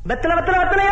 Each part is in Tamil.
வெத்தலை வெத்தலை வெத்தலையோ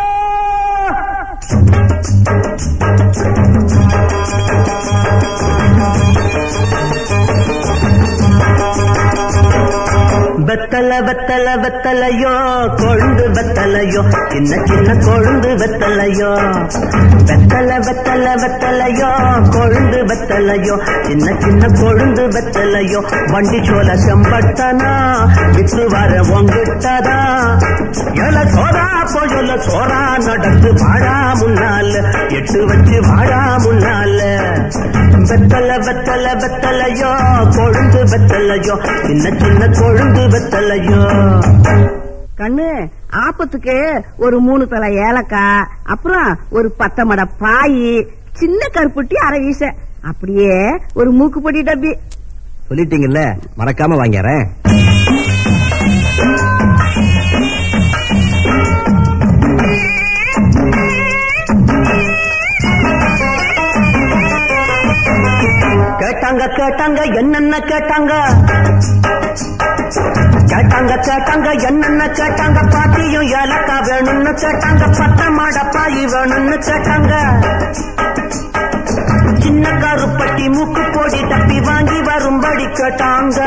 வெத்தல வெத்தல வெத்தலையோ கொழுந்து வெத்தலையோ சின்ன சின்ன கொழுந்து வெத்தலையோ வெத்தல வெத்தல வெத்தலையோ கொழுந்து வெத்தலையோ சின்ன சின்ன கொழுந்து வெத்தலையோ வண்டி சோல செம்பட்டனா வித்து வர ஒங்கிட்டதா எல சோரா போல சோரா நடந்து வாழா முன்னால எட்டு வச்சு வாழா முன்னால வெத்தல வெத்தல வெத்தலையோ கொழுந்து வெத்தலையோ சின்ன சின்ன கொழுந்து வெத்தலையோ. கண்ணு ஆப்பத்துக்கு ஒரு 3 தலை ஏலக்காய், அப்புறம் ஒரு 10 மட பாய், சின்ன கருப்புட்டி அரை வீச, அப்படியே ஒரு மூக்குப்பொடி டப்பி. சொல்லிட்டீங்கல்ல, மறக்காம வாங்கிறேன். கேட்டாங்க கேட்டாங்க என்னென்ன கேட்டாங்க, கேட்டாங்க கேட்டாங்க என்னென்ன கேட்டாங்க, பாட்டியும் ஏலக்கா வேணும்னு கேட்டாங்க, 10 மாட பாய் வேணும்னு கேட்டாங்க, சின்ன கருப்பட்டி மூக்கு போடி தப்பி வாங்கி வரும்படி கேட்டாங்க.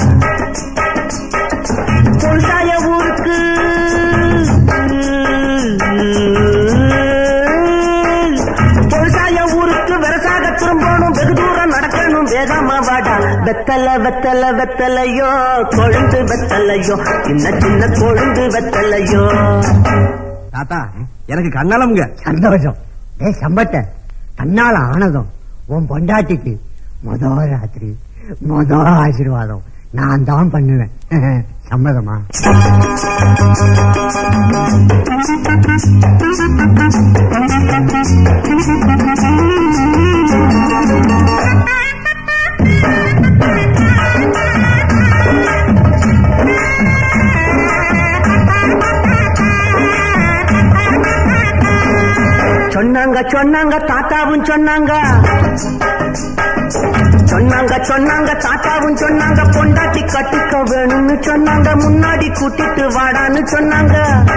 பொருளாய ஊருக்கு பொருளாய ஊருக்கு வெரசாக திரும்பணும், வெகு தூரம் நடக்கணும், வேகமா வாடா. வெத்தல வெத்தல வெத்தலையோ கொழுந்து வெத்தலையோ சின்ன சின்ன கொழுந்து வெத்தலையோ. தாத்தா எனக்கு கண்ணாலம்ங்க. சந்தோஷம். சம்பட்ட தன்னால ஆனதும் உன் பொண்டாட்டிக்கு ராத்திரி ஆசீர்வாதம் நான் தான் பண்ணுவேன். சம்மதமா? சொன்னாங்க சொன்னாங்க தாத்தாவும் சொன்னாங்க, சொன்னாங்க சொன்னாங்க தாத்தாவும் சொன்னாங்க, பொண்டாட்டி கட்டிக்க வேணும்னு சொன்னாங்க, முன்னாடி கூட்டிட்டு வாடான்னு சொன்னாங்க.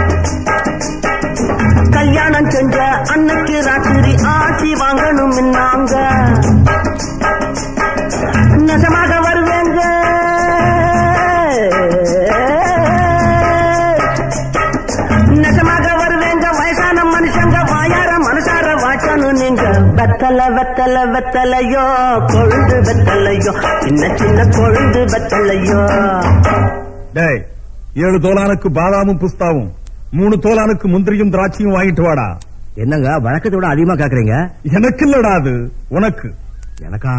கல்யாணம் செஞ்ச அன்னைக்கு ராத்திரி ஆட்சி வாங்கணும் நாங்க, நிஜமாக வருவேங்க, நிஜமாக வருவேங்க, வயசான மனுஷங்க வாயார மனசார வாட்டணும் நீங்க. வெத்தல வெத்தல வெத்தலையோ கொழுந்து வெத்தலையோ சின்ன சின்ன கொழுந்து வெத்தலையோ. 7 தோலானுக்கு பாதாமும் புஸ்தாவும், 3 தோலானுக்கு முந்திரியும் திராட்சையும் வாங்கிட்டு வாடா. என்னங்க வழக்கத்தோட அதிகமா கேக்குறீங்க? எனக்கு இல்லடா, அது உனக்கு. எனக்கா?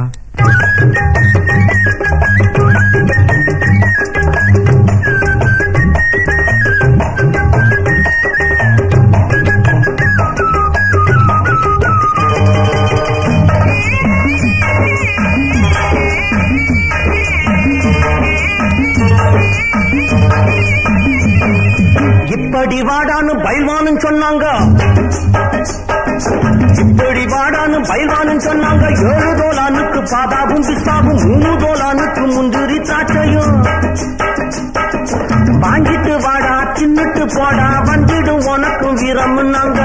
இப்படி வாடான்னு பைல்வானு சொன்னாங்க, இப்படி வாடான்னு பைல்வானு சொன்னாங்க, 7 தோலானுக்கு பாதாவும் பிஸ்தாவும், 3 தோலானுக்கு முந்திரி திராட்சையும் வாங்கிட்டு வாடா, தின்னுட்டு போடா, வந்துடும் உனக்கும் வீரம்னாங்க.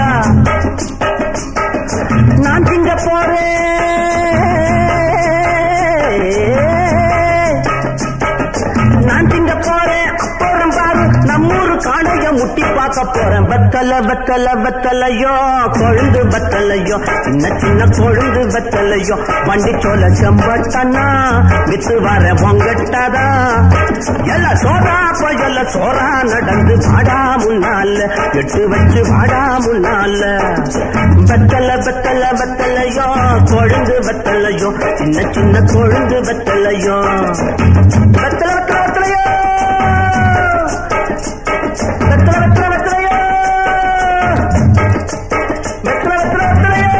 நான் திங்க போறேன், நான் திங்க போறேன், அப்புறம் பாரு நம்மூரு காணைய முட்டி பார்க்க போறேன். வெத்தல வெத்தல வெத்தலையோ கொழுந்து வெத்தலையோ சின்ன சின்ன கொழுந்து வெத்தலையோ, வண்டி சோல செம்பட்டனா வித்து வர பொங்கட்டதா, எல்ல சோரா எல்ல சோரா நடந்து வாடா முன்னால எட்டு வச்சு வாடா முன்னால. வெத்தல வெத்தல வெத்தலையோ கொழுந்து வெத்தலையோ சின்ன சின்ன கொழுந்து வெத்தலையோ. வெத்தல வெத்தல வெத்தலையோ வெத்தல வெத்தல வெத்தலையோ வெத்தல வெத்தல வெத்தலையோ.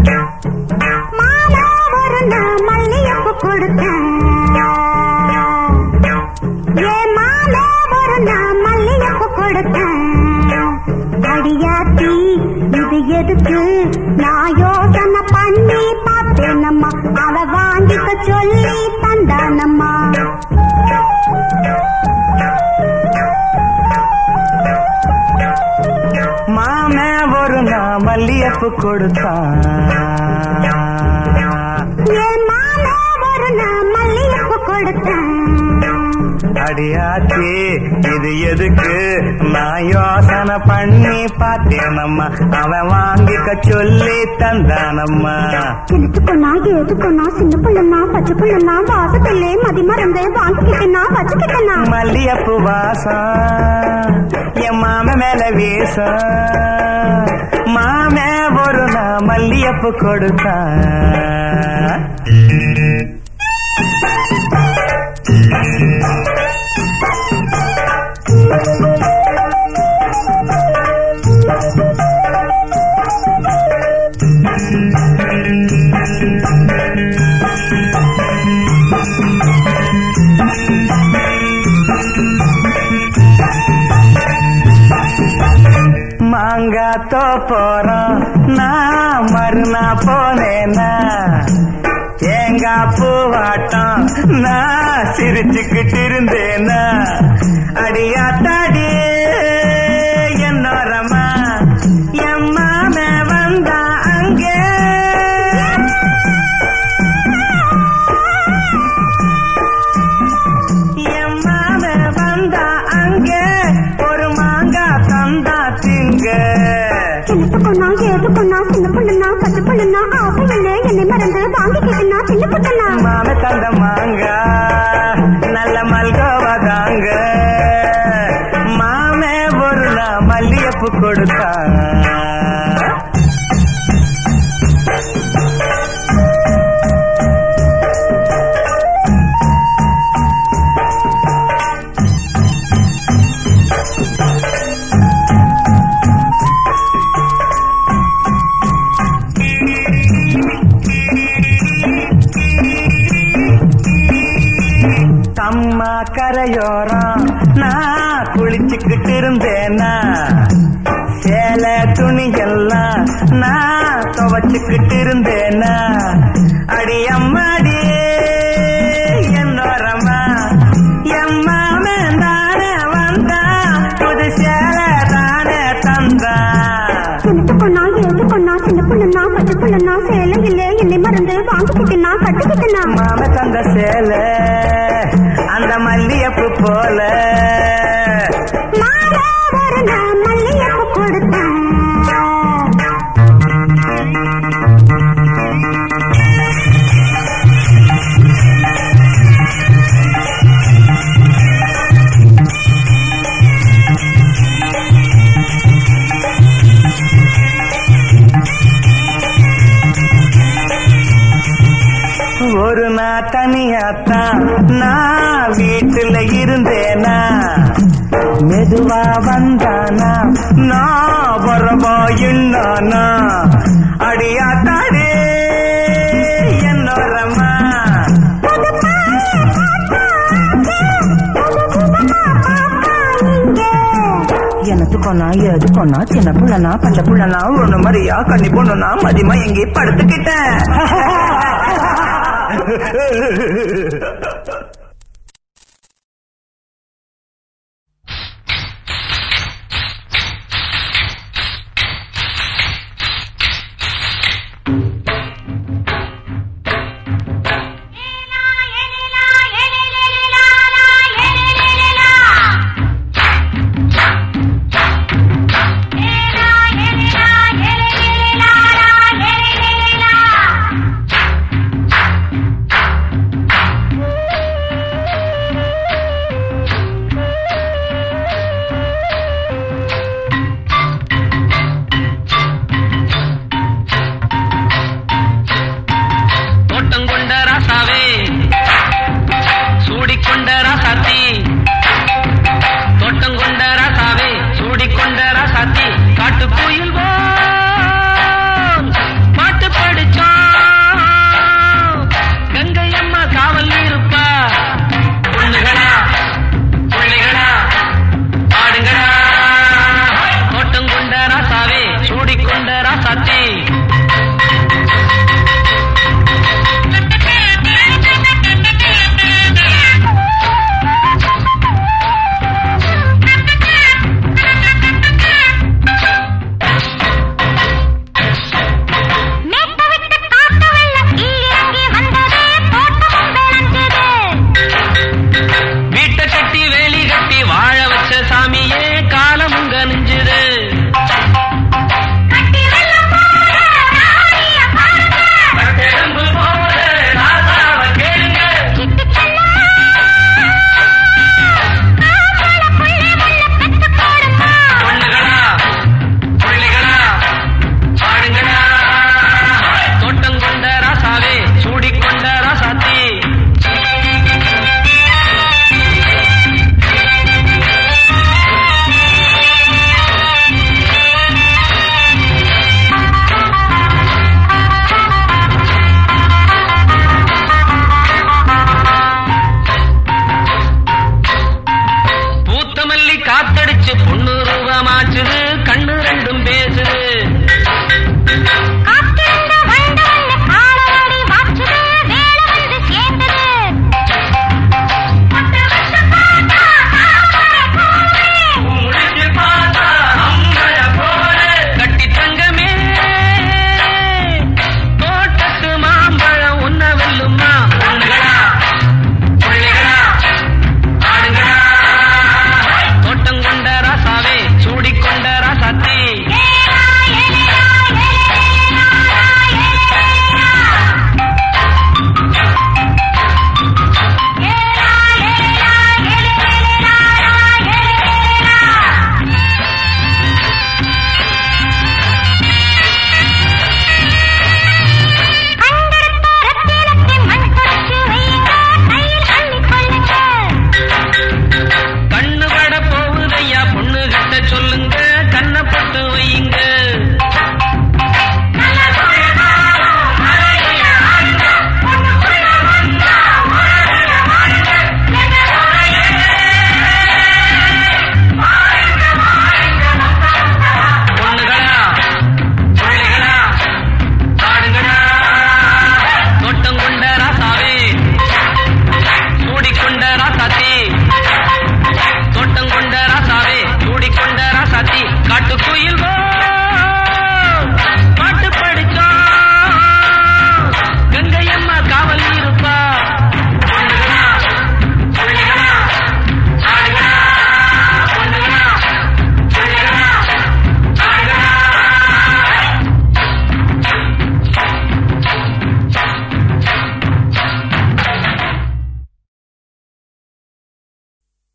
மாலை ஒரு நான் மல்லியப்பு கொடுத்தேன். ஏ மாலை ஒரு நான் மல்லியப்பு கொடுத்தேன். அடியாத்தி இது எதுக்கு நான் யோசனை பண்ணி பார்த்தேனம்மா. அவ வாங்கிக்க சொல்லி தந்தானம்மா. மாமே ஒரு நான் மல்லியப்பு கொடுத்தான். என் மாலை ஒரு நான் மல்லியப்பு கொடுத்தேன். அடியாச்சி இது எதுக்கு நான் யோசனை பண்ணி பார்த்தேனம்மா. அவன் வாங்கிக்க சொல்லி தந்தானம்மா. எடுத்துக்கொண்டா ஏதுக்கொண்டா சின்ன பிள்ளைனா பச்சை பிள்ளைனா வாசத்திலே மதி மறந்து வாங்கிக்கிட்டா வச்சுக்கிட்டா. மல்லியப்பு வாசம் என் மாம மேல வீசம். மாமே ஒரு நான் மல்லியப்பு கொடுத்தான். மாங்காத்தோ போறோம் நான் மறுநா போனேனா. தேங்காய் பூவாட்டம் நான் சிரிச்சுக்கிட்டு இருந்தேனா. அடியாத்தாடி என்னோரமா என் மாம வந்தா அங்கே. என் மாம வந்தா அங்கே ஒரு மாங்காய் தந்தா திங்க. எடுத்துக்கொண்டா ஏதுக்கொண்டா சின்ன பிள்ளைனா பச்சை பிள்ளைனா ஆப்பிள்ளே என்னை மறந்து வாங்கிக்கிட்டா சின்ன பிள்ளைனா. மாம தந்த மாங்கா நல்ல மல்கோவதாங்க. மாமே ஒரு நான் மல்லியப்பு கொடுத்தான். அம்மா கரையோரம் நான் குளிச்சுக்கிட்டு இருந்தேனா. சேலை துணியெல்லாம் நான் துவச்சுக்கிட்டு இருந்தேனா. அடி அம்மாடி என்னோரமா என் மாமன் தானே வந்தா. புது சேலை தானே தந்தா. எடுத்துக்கொண்டா ஏதுக்கொண்டா சின்ன பிள்ளைனா பச்சை பிள்ளைனா சேலையிலே என்னை மறந்து வாங்கிக்கிட்டா கட்டிக்கிட்டா. மாம தந்த சேலை அந்த மல்லியப்பு போல. மாலை ஒரு நான் மல்லியப்பு கொடுத்தேன். ஒரு நான் தனியாத்தான் நான் வீட்டுல இருந்தேனா. மெதுவா வந்தானா நான் வரவா என்னானா. அடியாத்தாடே என்னோரமா எனத்துக்கொன்னா எதுக்கொன்னா சின்ன புள்ளனா பச்சை புள்ளனா ஒண்ணு மாதிரியா கண்ணி பொண்ணுனா மதியமா எங்கே படுத்துக்கிட்டேன்.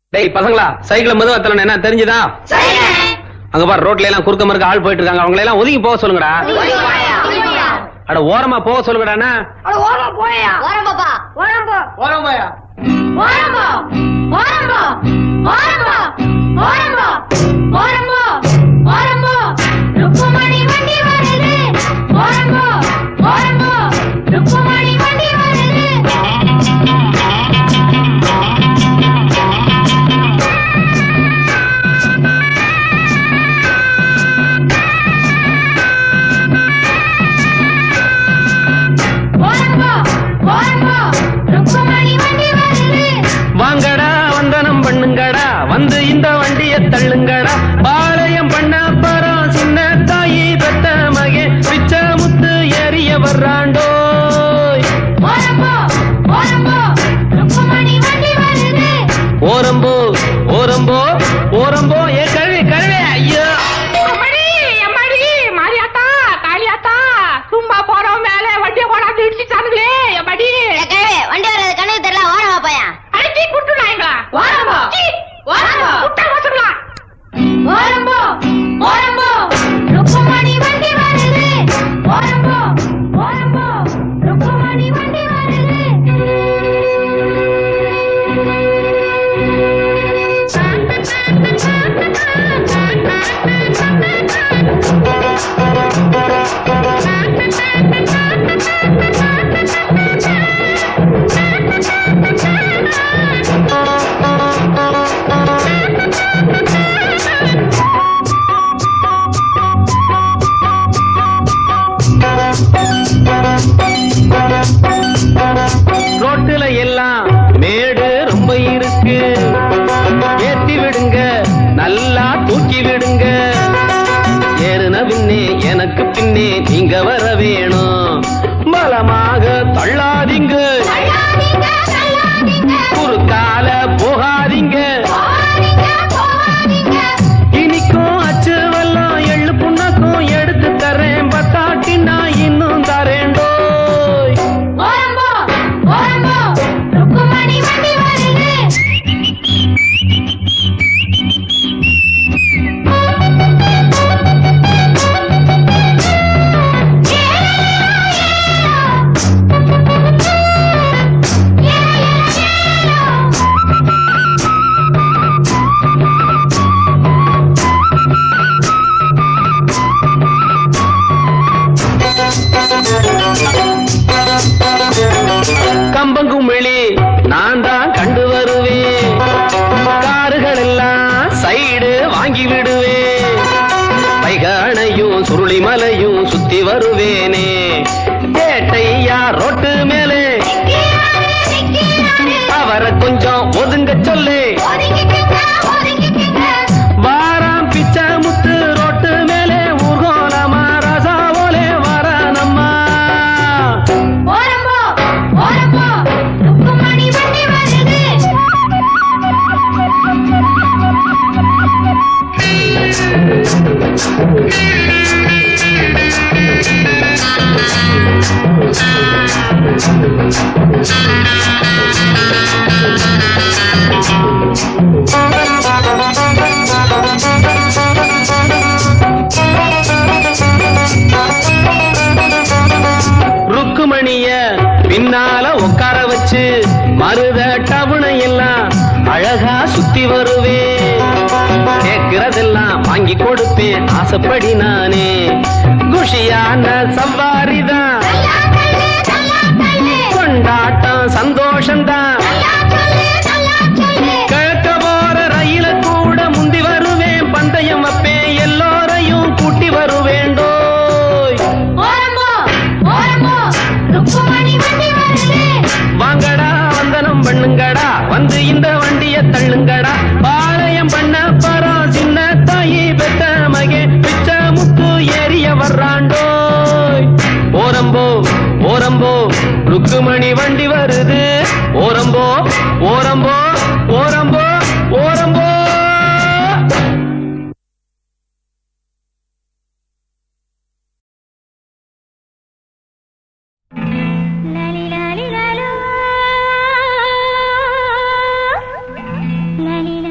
டேய் பசங்களா, சைக்கிள மெதுவா தள்ளணும், என்ன தெரிஞ்சுதா? அங்க பாரு, ரோட்ல எல்லாம் குறுக்க மறுக்க ஆள் போயிட்டு இருக்காங்க, அவங்களை எல்லாம் ஒதுங்கி போக சொல்லுங்கடா. அட ஓரமா போக சொல்லுங்கடா. வாங்கடா வந்தனம் பண்ணுங்கடா, வந்து இந்த வண்டிய தள்ளுங்கடா. பாளையம் பண்ண பரம் சின்ன தாயி பெத்த மகே பிச்ச முத்து ஏறிய வர்றாண்டோ. ஓரம்போ ஓரம்போ ஓரம்போ ஏ கழுவி கழுவே. ஐயோ மாரியாத்தா காளியாத்தா, சும்மா போறோம் மேல வண்டிய கொண்டாந்து இடிச்சுட்டானுங்களே. எம்மாடி வண்டி வர்றது கண்ணுக்கு தெரியல, ஓரமா போயா. அடிச்சு குட்டுனாங்களா? ஓரம்போ ஓரம்போ குட்டா வச்சுக்கலாம். ஓரம்போ ஓரம்போ ருக்குமணி வண்டி வருது. ஓரம்போ ஓரம்போ ருக்குமணி வண்டி வருது. ரோட்டுல எல்லாம் மேடு ரொம்ப இருக்கு, ஏத்தி விடுங்க நல்லா தூக்கி விடுங்க. ஏறுன பின்னே எனக்கு பின்னே நீங்க வர வேணும், பலமாக தள்ளாதீங்க, குறுக்கால போகாதீங்க. இனிக்கும் அச்சு வெல்லம் எள்ளு புண்ணாக்கும் எடுத்து தரேன், பத்தாட்டி நான் இன்னும் தரேண்டோ. கம்பங்குமிழி நான் தான் கண்டு வருவேன், காருகள் எல்லாம் சைடு வாங்கி விடுவேன். வைகானையும் சுருளிமலையும் சுத்தி வருவேனே, கேட்டையா ரோட்டு மேலே அவரை கொஞ்சம் ஒதுங்க சொல்லு. வாராம் பிச்சை முத்து ரோட்டு மேலே ஊர்கோலமா ரசாவோலே வரானம்மா. ருக்குமணிய பின்னால உட்கார வச்சு மருத டவுனை எல்லாம் அழகா சுத்தி வருவேன், கேட்கிறதெல்லாம் வாங்கி கொடுப்பேன் ஆசைப்படி நானே. குஷியான சவாரிதான், கொண்டாட்டம் சந்தோஷம்தான். கிழக்க போற ரயில கூட முந்தி வருவேன், பந்தயம் வைப்பேன் எல்லோரையும் கூட்டி வருவேண்டோ. வாங்கடா வந்தனம் பண்ணுங்கடா, வந்து இந்த வண்டிய தள்ளுங்கடா. பாளையம் பண்ண பரம் சின்ன தாயி பெத்த மகே பிச்ச முத்து ஏறிய வர்றாண்டோ. ஓரம்போ ஓரம்போ ருக்குமணி வண்டி வருது. ஓரம்போ ஓரம்போ ஓரம்போ ஓரம்போ. la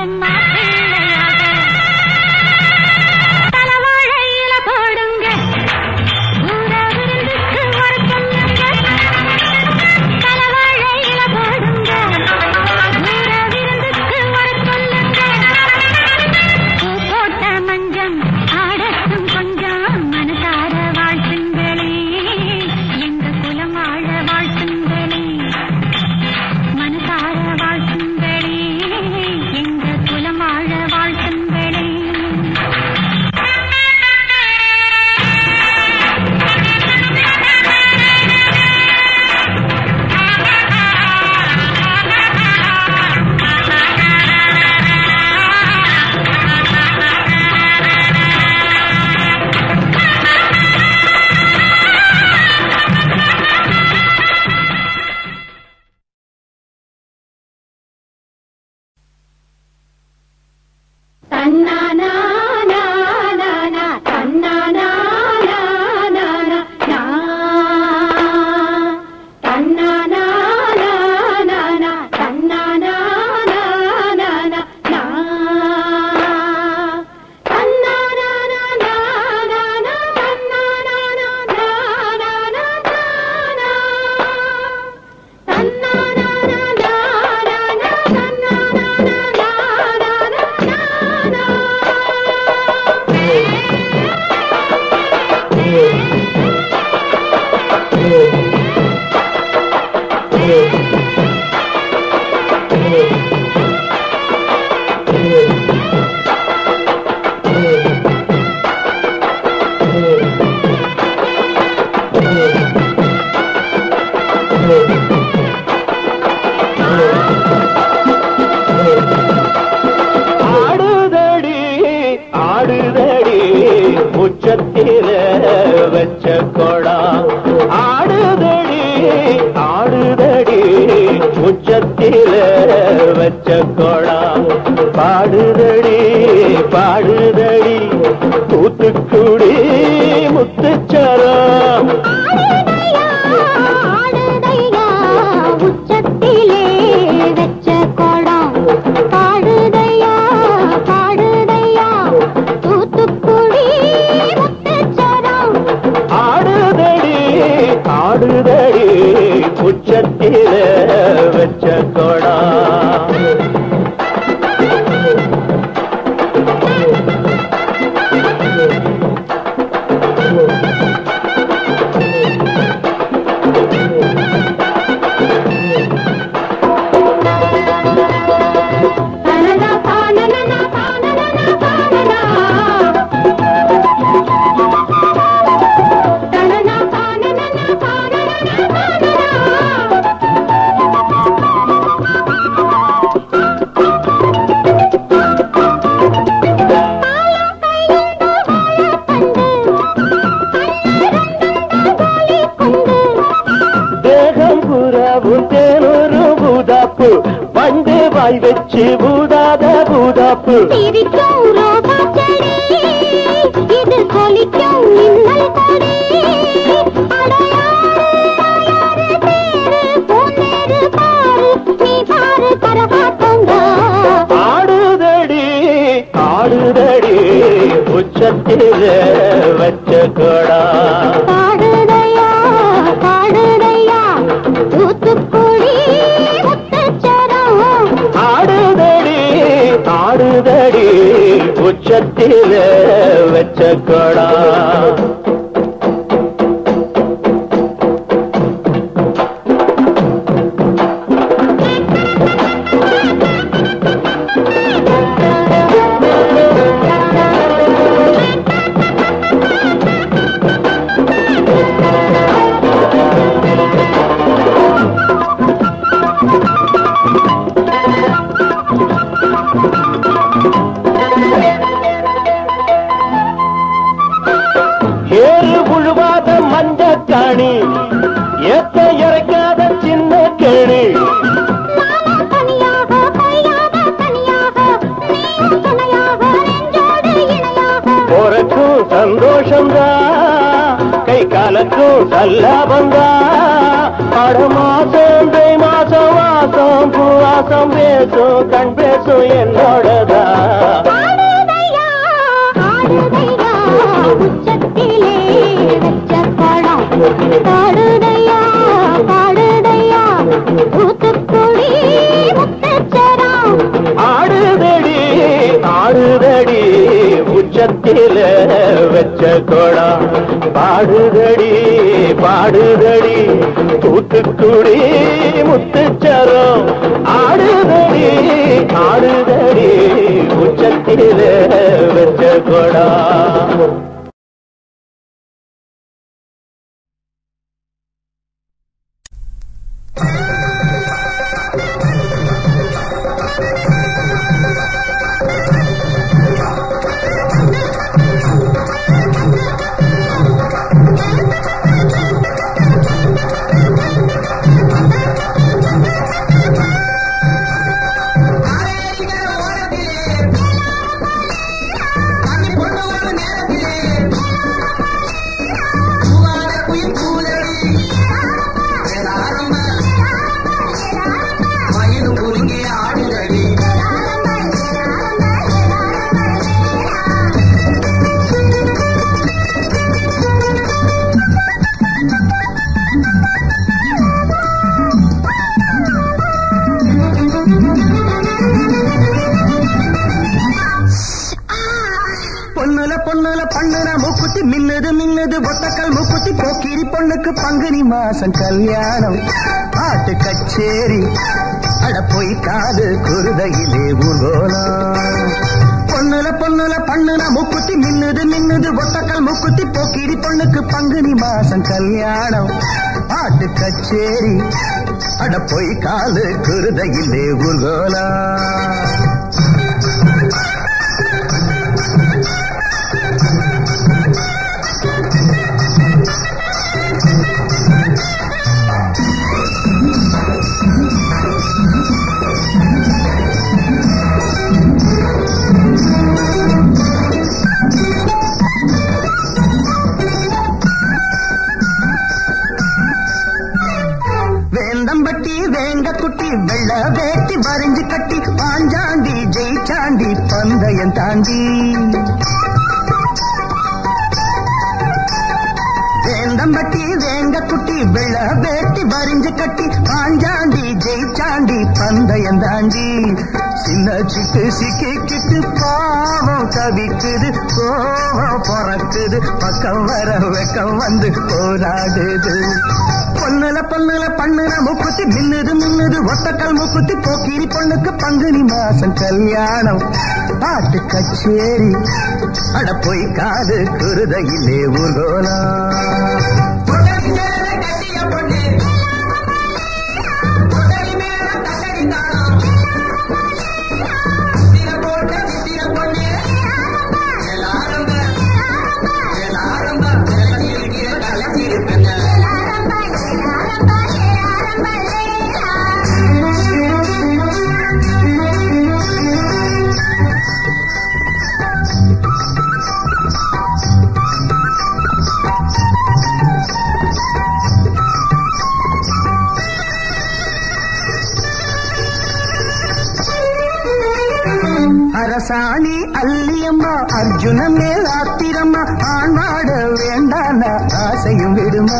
ஆடுதடி ஆடுதடி உச்சத்தில வச்ச கொடா ஆடுதடி ஆடுதடி உச்சத்தில வச்ச கொடா பாடுதடி பாடுதடி தூத்துக்குடி முத்துச்சரம் உச்சத்திலே வச்ச கொடம் பாடுதையா பாடுதையா தூத்துக்குடி முத்துச்சரம் ஆடுதடி ஆடுதடி உச்சத்தில வச்ச கொடா பண்டு வாய் வச்சு பூதாத பூதாப்பு சிரிக்கும் ரோபா செடி இது கொலிக்கும் மின்னல் கொடி அடையாறு பேரு பொன்னேரு பாரு நீ பாரு கரகாட்டங்க ஆடுதடி ஆடுதடி உச்சத்தில வச்ச கொடா பாடுதையா பாடுதையா தூத்துக்குடி ஆடுதடி ஆடுதடி உச்சத்தில வச்ச கொடா ஏறு புழுவாத மஞ்சக்காணி ஏத்த இறக்காத சின்ன கேணி பொறக்கும் சந்தோஷம்தான் கை கா கலக்கும் சல்லாபந்தா அட மாசம் மாசம் வாசம் பூவாசம் பேசும் கண் பேசும் என்னோடதா உச்சத்திலே வச்ச படம் பாடுதையா பாடுதையா தூத்துக்குடி முத்தச்சரம் ஆடுதடி ஆடுதடி உச்சத்தில வச்ச கொடம் பாடுதடி பாடுதடி தூத்துக்குடி முத்துச்சரம் ஆடுதடி ஆடுதடி உச்சத்தில வச்ச கொடம் பங்குனி மாசம் கல்யாணம் பாட்டு கச்சேரி அட போய் காது குருதையிலே ஊர்கோலம் பொண்ணுல பொண்ணுல பண்ணுன முக்குத்தி மின்னுது மின்னுது ஒட்டக்கல் முக்குத்தி போக்கிரி பொண்ணுக்கு பங்குனி மாசம் கல்யாணம் பாட்டு கச்சேரி அட போய் காது குருதையிலே ஊர்கோலம் வெள்ள வேட்டி வரைஞ்சு கட்டி பாஞ்சாண்டி ஜெயிச்சாண்டி பந்தயம் தாண்டி வேந்தம்பட்டி வேங்க குட்டி வெள்ள வேட்டி வரைஞ்சு கட்டி பாஞ்சாண்டி ஜெயிச்சாண்டி பந்தயம் தாண்டி சின்ன சிட்டு சிக்கிக்கிட்டு பாவம் தவிக்குது கோவம் பிறக்குது பக்கம் வர வெக்கம் வந்து போராடுது பொண்ணுல பொண்ணுல பண்ணுன முக்குத்தி மின்னுது மின்னுது ஒத்தக்கல் முக்குத்தி போக்கிரி பொண்ணுக்கு பங்குனி மாசம் கல்யாணம் பாட்டு கச்சேரி அட போய் காது குருதையிலே ஊர்கோலம் அரசாணி அல்லியம்மா அர்ஜுன மேல் ஆத்திரம்மா ஆண்பாட வேண்டான ஆசையும் விடுமா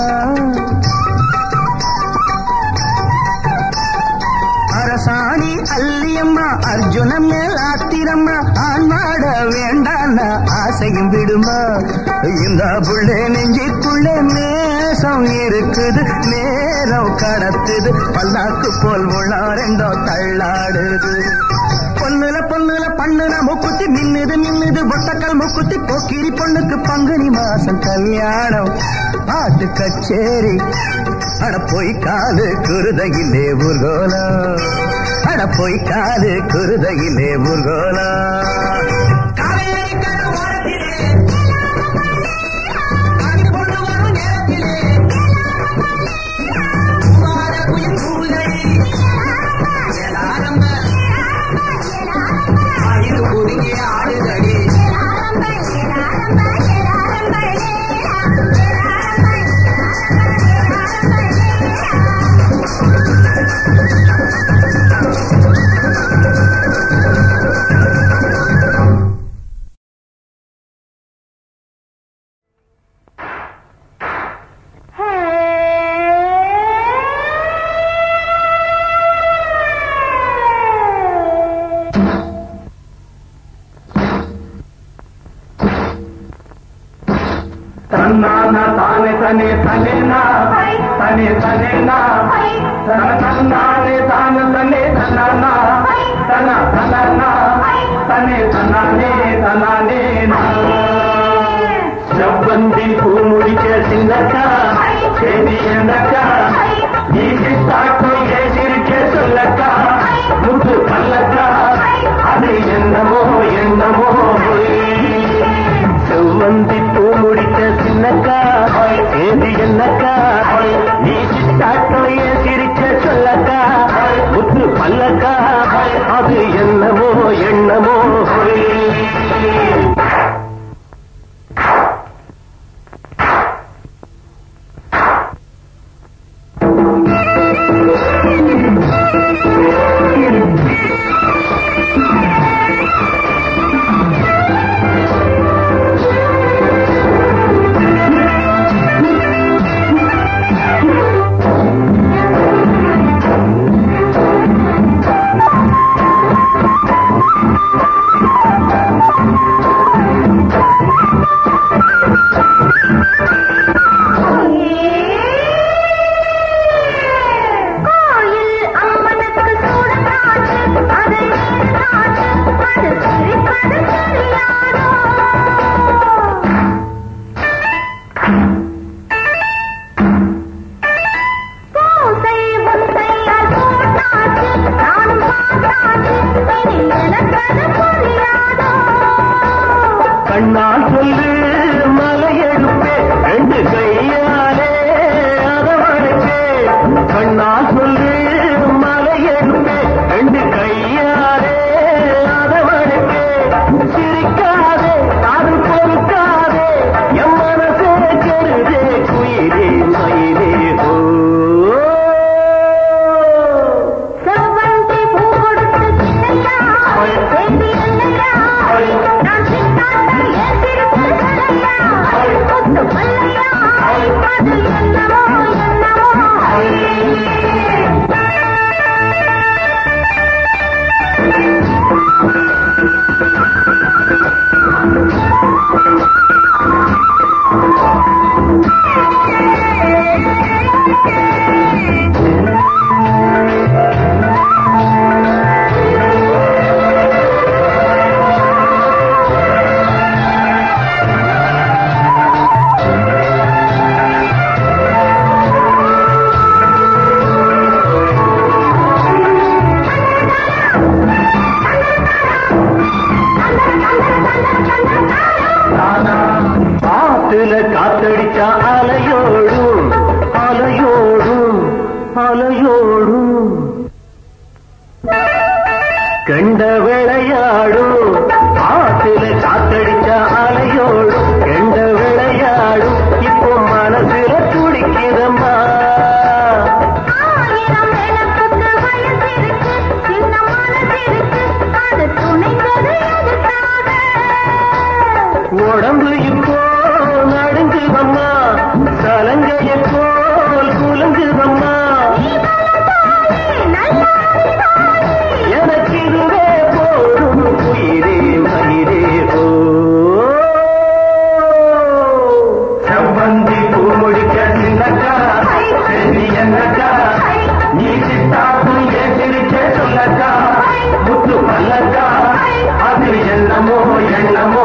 அரசாணி அல்லியம்மா அர்ஜுன மேல் ஆத்திரம்மா ஆண்பாட வேண்டான ஆசையும் விடுமா இந்த புள்ளே நெஞ்சிக்குள்ளே நேசம் இருக்குது நேரம் கடத்துது பல்லாக்கு போல் உள்ளாரெண்டோ தள்ளாடுது பொண்ணுல பொண்ணுல பண்ணுன முக்குத்தி மின்னுது மின்னுது ஒட்டக்கல் முக்குத்தி போக்கிரி பொண்ணுக்கு பங்குனி மாசம் கல்யாணம் பாட்டு கச்சேரி அட போய் காது குருதையிலே ஊர்கோலம் அட போய் காது குருதையிலே ஊர்கோலம் தன்னான தானே தனே தனேனா தனே தனேனா தன்னானே தானே தனே தன்னானா தனா தனானா தனே தன்னானே தனானே செவ்வந்தி பூ முடிக்க சின்னக்கா செய்தி என்னக்கா நீதி தாக்கோ ஏசிருக்க சொல்லக்கா முத்து பல்லக்கா அது என்னமோ என்னமோ செவ்வந்தி பூ முடிக்க சின்னக்கா செய்தி என்னக்கா நீதி தாக்கோ ஏசிருக்க சொல்லக்கா முத்து பல்லக்கா அது என்னமோ என்னமோ கண்ணால் சொல்லு மலையெடுப்பே ரெண்டு கையாலே அதவழைப்பே கண்ணால் சொல்லு மலையெடுப்பே ரெண்டு கையாலே அதவழைப்பே சிரிக்காதே அது பொறுக்காதே என் மனசே கெடுதே குயிலே மயிலே ஓ செவ்வந்தி பூ கொடுத்து சின்னையா செய்தி என்னையா நான் சித்தாண்டை ஏற்றிருக்கலையா முத்து பல்லையா அது என்னமோ என்னமோ ஆத்துல காத்தடிச்சா அலையோடும் அலையோடும் அலையோடும் கண்ட விளையாடும் ஆத்துல காத்தடிச்சா அலையோடும் கண்ட விளையாடும் இப்போ மனசுல துடிக்கிறம்மா ஆயிரம் விளக்குக்கு வயசிருக்கு சின்ன மனசிருக்கு அது துணைந்தது எதுக்காக உடம்பு இப்போ நடுங்குதம்மா சலங்கைய போல் குலுங்குதம்மா எனக்கு இதுவே போதும் உயிரே மயிரே ஓ செவ்வந்தி பூ முடிக்க சின்னக்கா செல்வி என்னக்கா நீ சித்தாப்பும் ஏசிருக்க சொல்லக்கா முத்து பல்லக்கா அது என்னமோ என்னமோ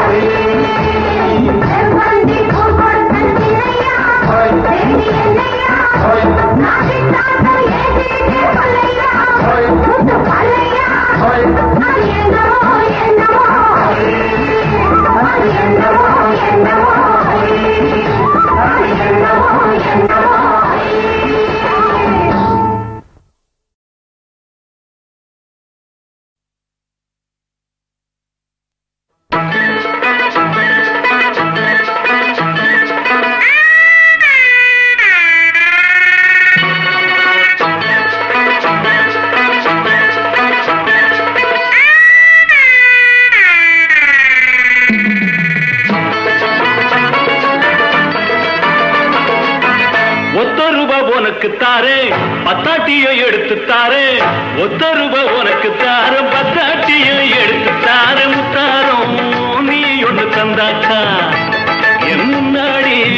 செவ்வந்தி பூ கொடுத்த சின்னையா செய்தி என்னையா நான் சித்தாண்டை ஏற்றிருக்கலையா முத்து பல்லையா அது என்னமோ என்னமோ அது என்னமோ என்னமோ அது என்னமோ என்னமோ உனக்கு தாரே பத்தாட்டியை எடுத்து தாரே ஒத்த ரூபாய் உனக்கு தார பத்தாட்டியை எடுத்து தார முத்தாரம் நீ ஒன்று தந்தாக்கா என் முன்னாடி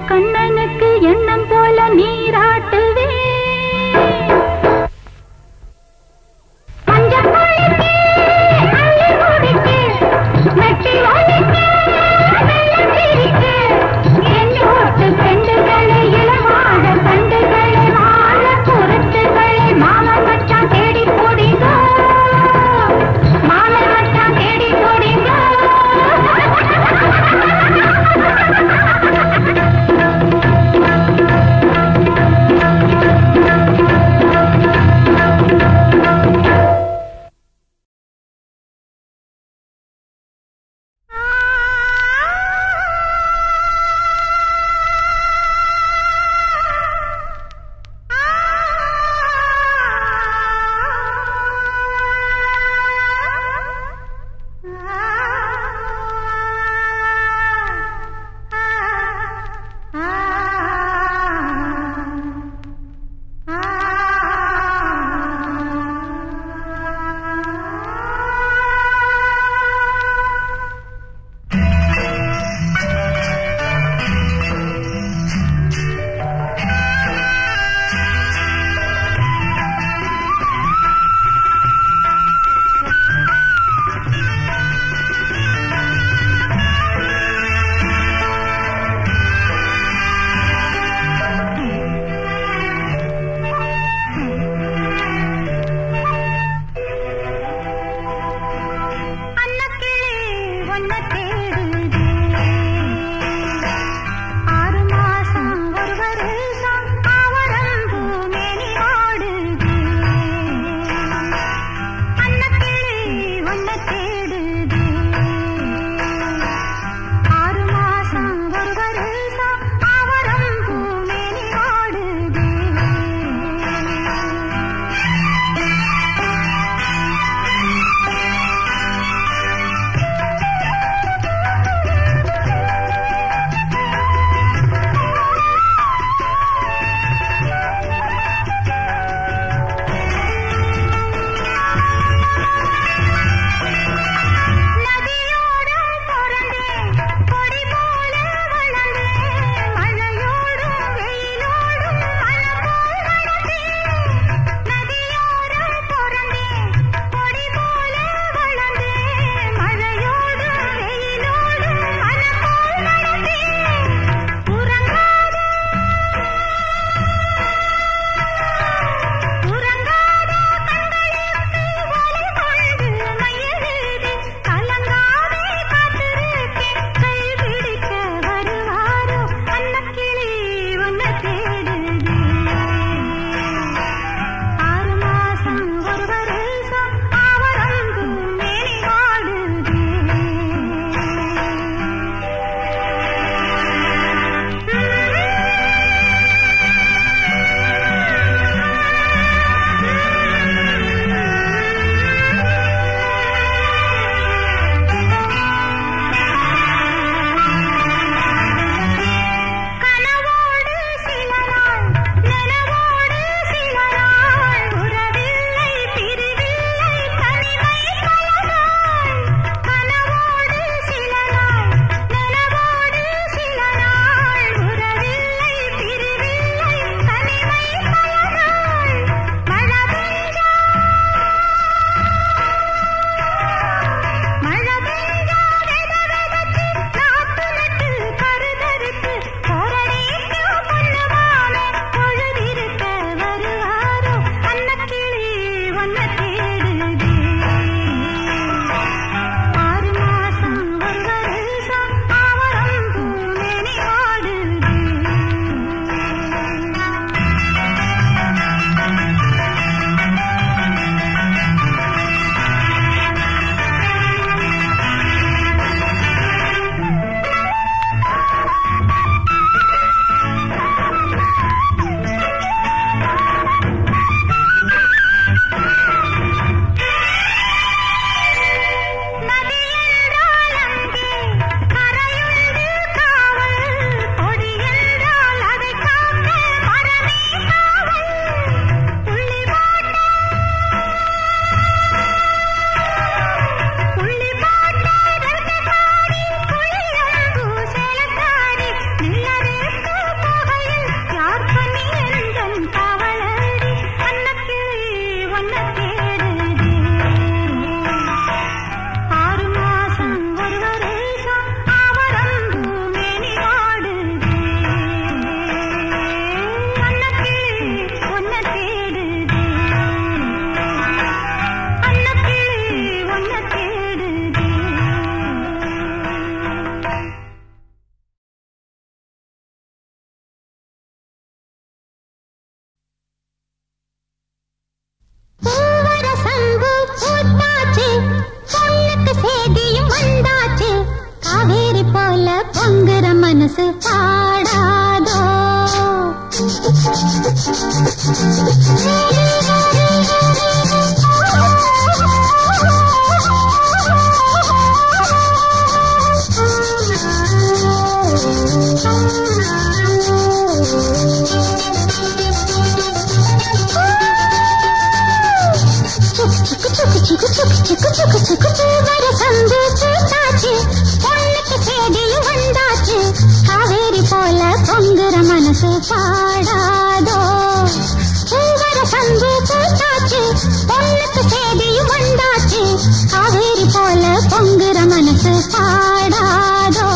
கண்ணனுக்கு எண்ணம் போல நீராட்டுவே மனசு பாடாதோ. காவேரி போல பொங்குற மனசு பாடாதோ. பூவர சந்து பூத்தாச்சு, பொண்ணுக்கு சேதியும் வந்தாச்சு. காவேரி போல பொங்குற மனசு பாடாதோ.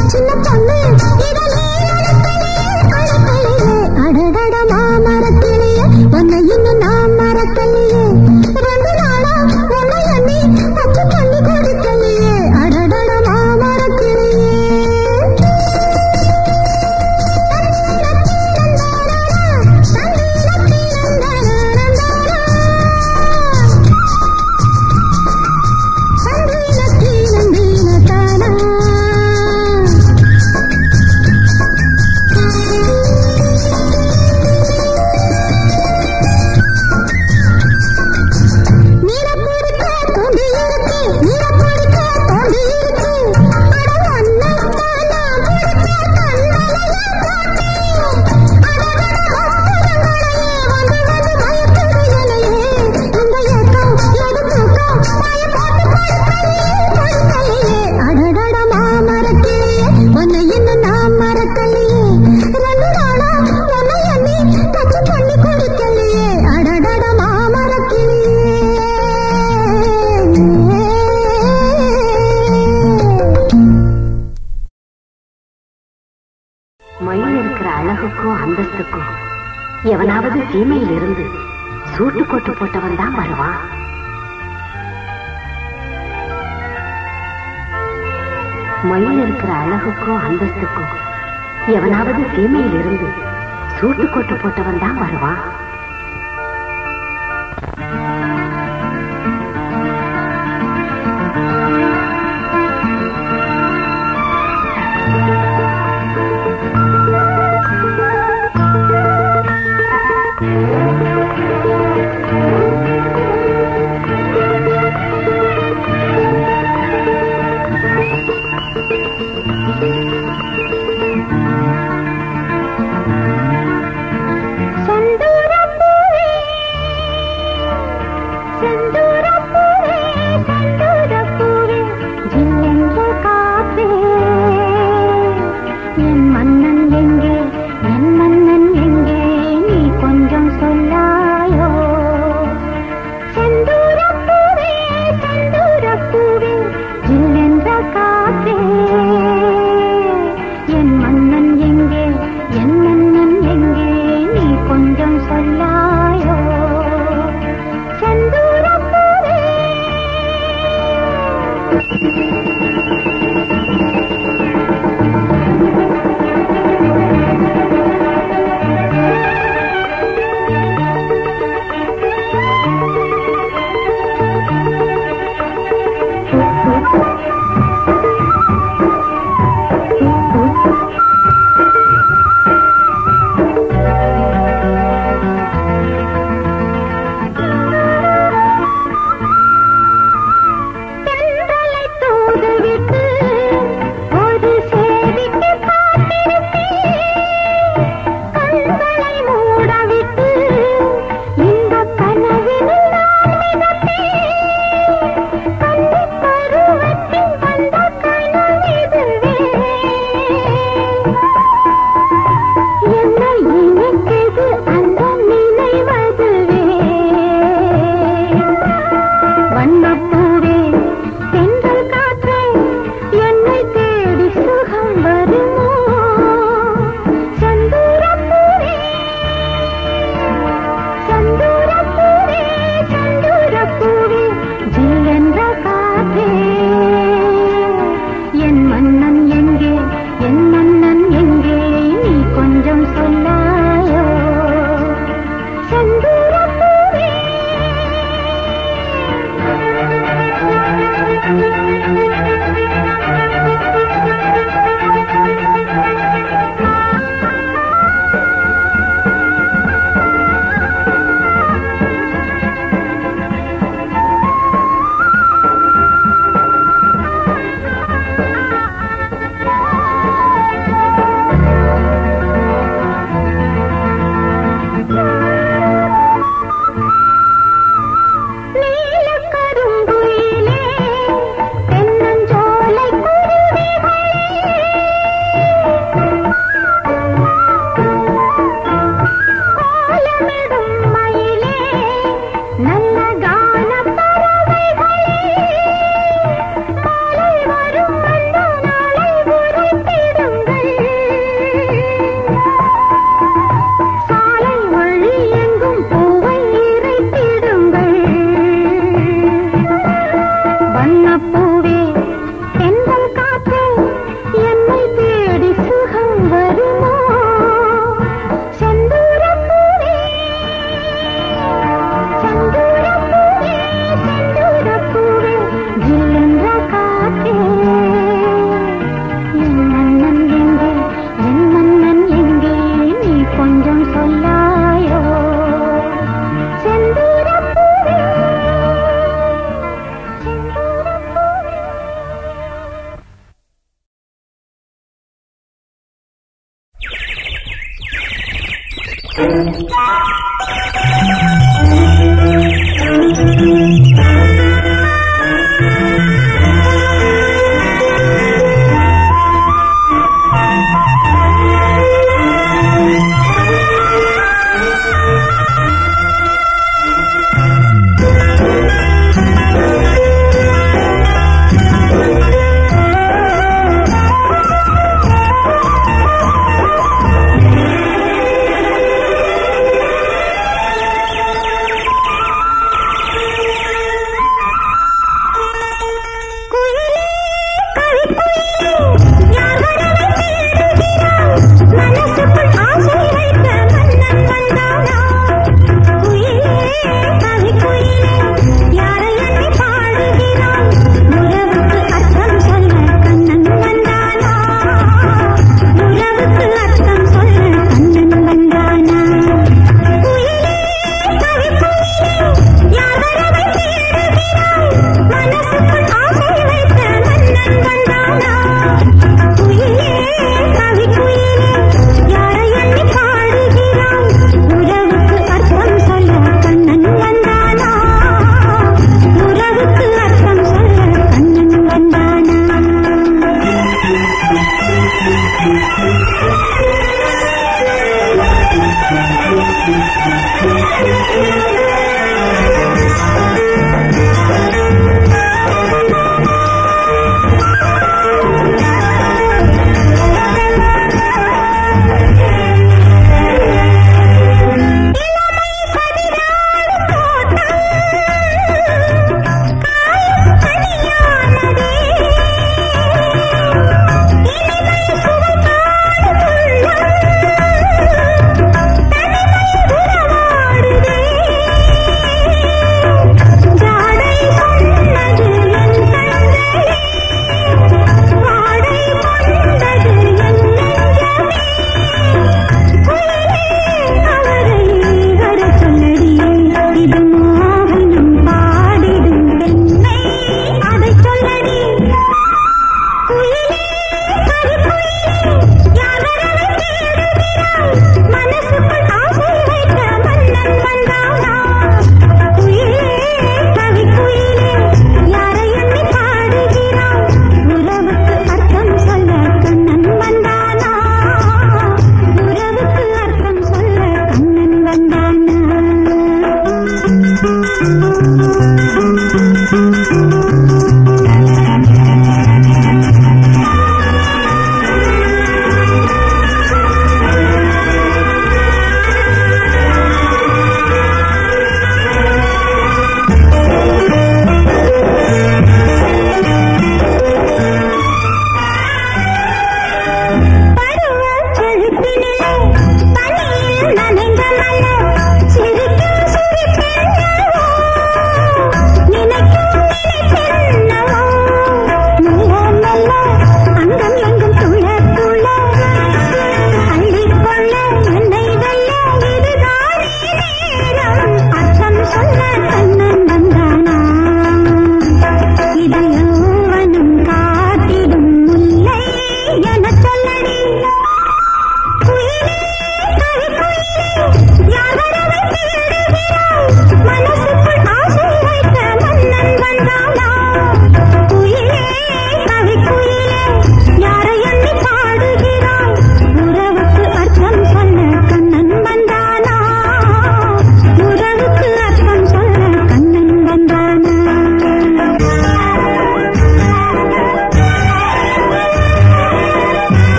சின்ன பொண்ணு இதழே அழகையே அடடட மாமரக்கிளியே உன்னை இன்னும் நான் மறக்கலையே 2 நாளா உன்னை எண்ணி பச்சை பண்ணி கொடுக்கலையே அடடட மாமரக்கிளியே எவனாவது சீமையில் இருந்து சூட்டு கோட்டு போட்டவன் தான் வருவான். மயில் இருக்கிற அழகுக்கும் அந்தஸ்துக்கும் எவனாவது சீமையில் இருந்து சூட்டு கோட்டு போட்டவன் தான் வருவான். சந்தூர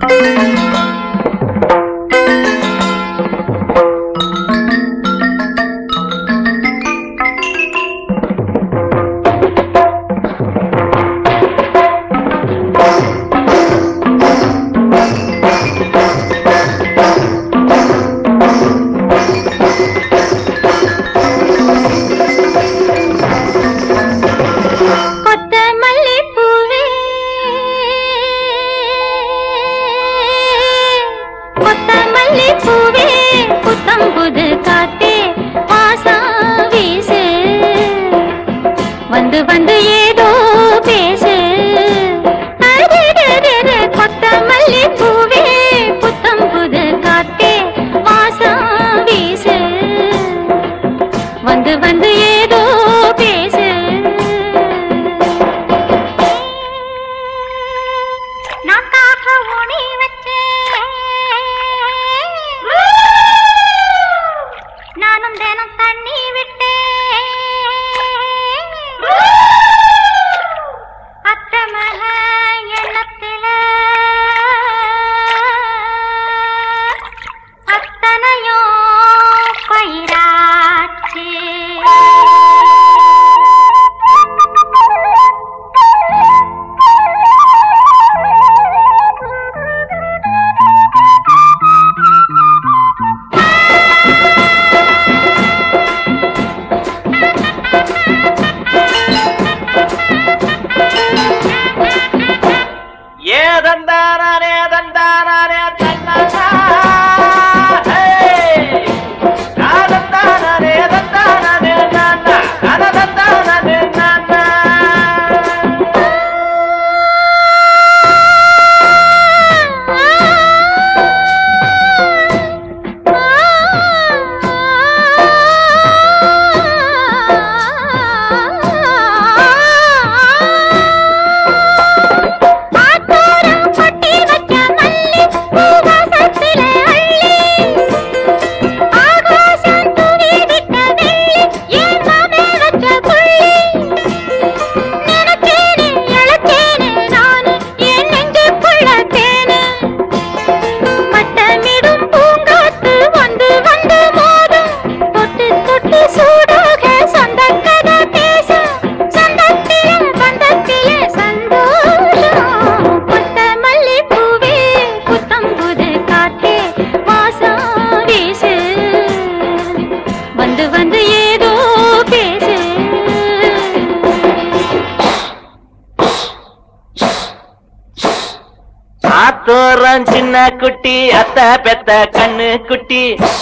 ஆத்தோரம் சின்ன குட்டி அத்த பெத்த கண்ணு குட்டி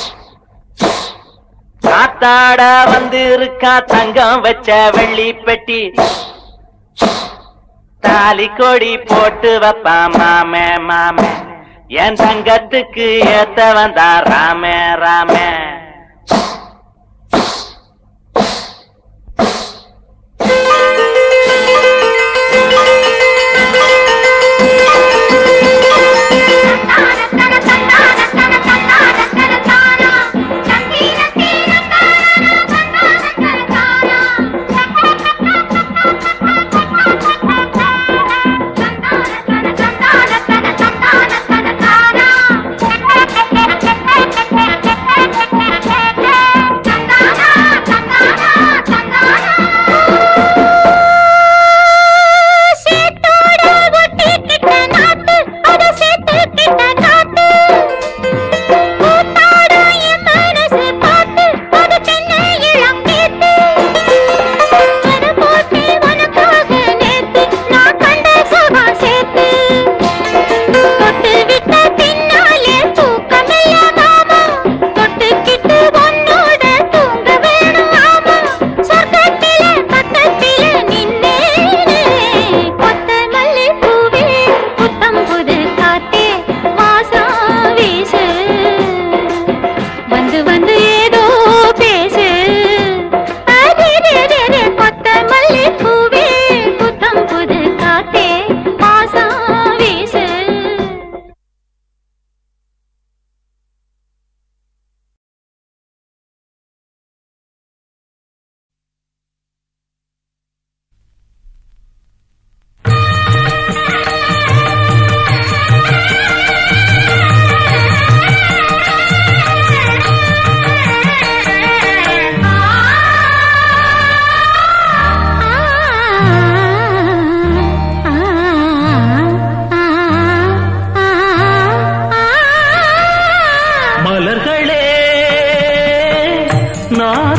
காத்தாட வந்து இருக்கா தங்கம் வச்ச வெள்ளி பெட்டி தாலி கொடி போட்டு வைப்பா மாமே மாமே என் தங்கத்துக்கு ஏத்த வந்தா ராமே ராமே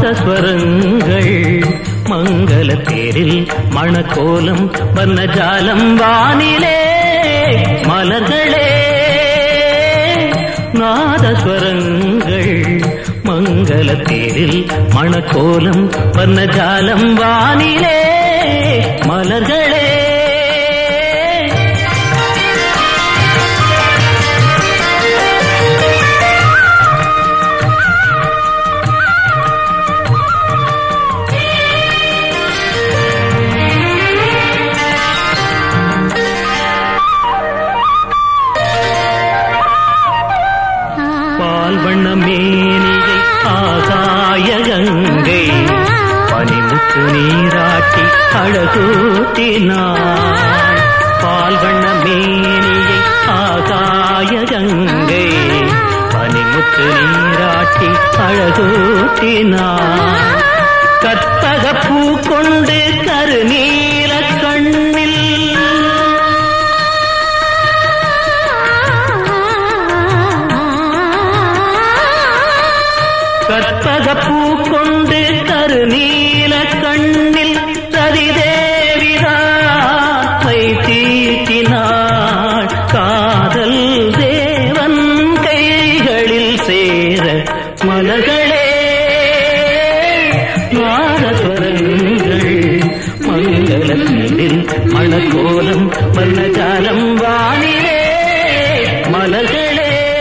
நாதஸ்வரங்கள் மங்கள தேரில் மணக்கோலம் வர்ணஜாலம் வானிலே மலர்களே நாதஸ்வரங்கள் மங்கள தேரில் மணக்கோலம் வர்ணஜாலம் வானிலே மலர்களே மேனியை ஆகாய கங்கை பனிமுத்து நீராட்டி அழகூட்டினாள் பால்வண்ண மேனியை ஆகாய கங்கை பனிமுத்து நீராட்டி அழகூட்டினாள் கற்பக பூ கொண்டு கருநீல கண்ணில் கற்பகப்பூ கொண்டு கருநீல கண்ணில் ரதிதேவிதாய் தீட்டினாள் காதல் தேவன் கைகளில் சேர மலர்களே நாதஸ்வரங்கள் மங்களத்தில் மணக்கோலம் வர்ணஜாலம் வானிலே மலர்களே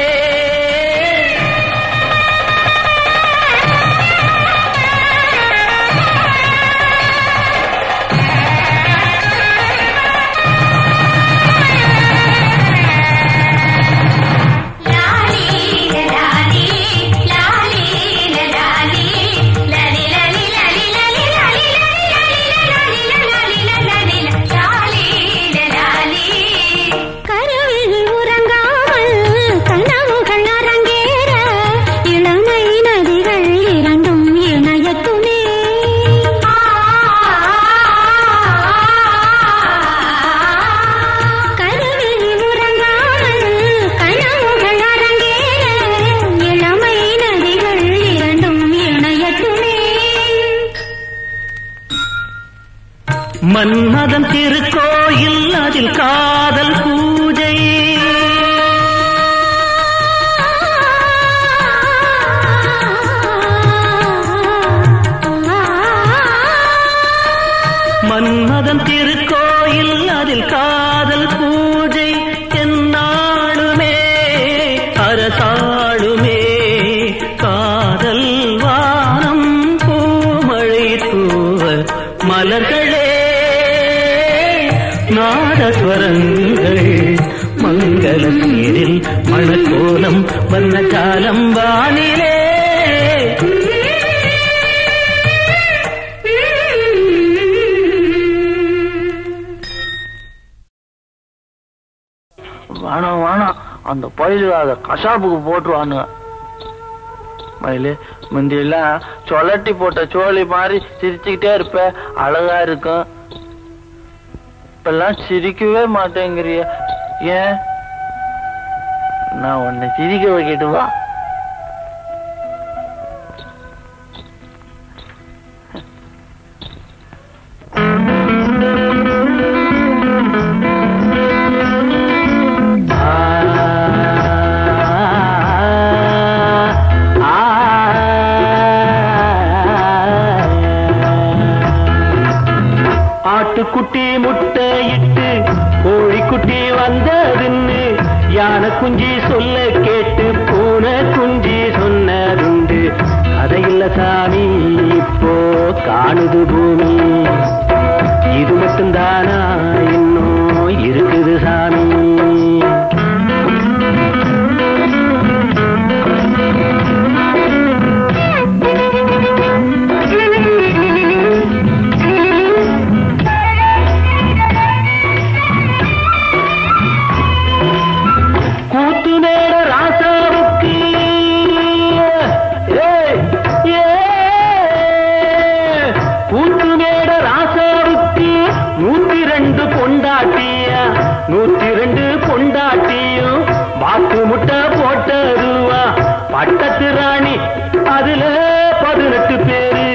மன்மதன் திருக்கோயில் அதில் காதல் பூஜை மன்மதன் திருக்கோயில் அதில் காதல் பூஜை என்னாளுமே அரசாளுமே காதல் வானம் பூமழை தூவ மலர்களே நாதஸ்வரங்கள் மங்கள தேரில் மணக்கோலம் வர்ணஜாலம் வானிலே வேணாம் வேணாம் அந்த பயிலு அத கசாப்புக்கு போட்டுருவானுங்க மயிலு முந்தியெல்லாம் சொலட்டி போட்ட சோழி மாதிரி சிரிச்சுக்கிட்டே இருப்ப அழகா இருக்கும் இப்பெல்லாம் சிரிக்கவே மாட்டேங்கிறிய ஏன் நான் உன்னை சிரிக்க வைக்கட்டுவா ஆட்டுக்குட்டி முட்டையிட்டு கோழிக்குட்டி வந்ததுன்னு யானை குஞ்சி சொல்ல கேட்டு பூனை குஞ்சி சொன்னதுண்டு அதையில்ல சாமி இப்போ காணுது பூமி இது மட்டும்தானா இன்னும் இருக்குது சாமி பட்டத்து ராணி அதுல 18 பேரு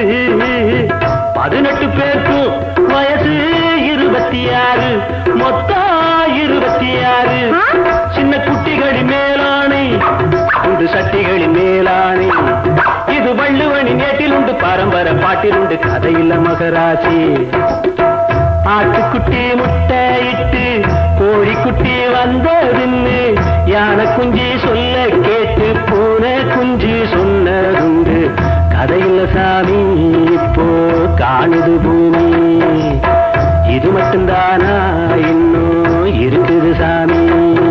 18 பேருக்கும் வயசு 26, மொத்தம் 26. சின்ன குட்டிகளின் மேலானை, உண்டு சட்டிகளின் மேலானை. இது வள்ளுவனின் ஏட்டில் உண்டு, பரம்பர பாட்டில் உண்டு, கதையில்ல மகராசி. ஆட்டுக்குட்டி முட்டை இட்டு கோழிக்குட்டி வந்ததுன்னு யானை குஞ்சு சொல்ல கேட்டு பூனை குஞ்சு சொன்னதுண்டு. கதையில்ல சாமி இப்போ காணுது பூமி, இது மட்டும்தானா இன்னும் இருக்குது சாமி.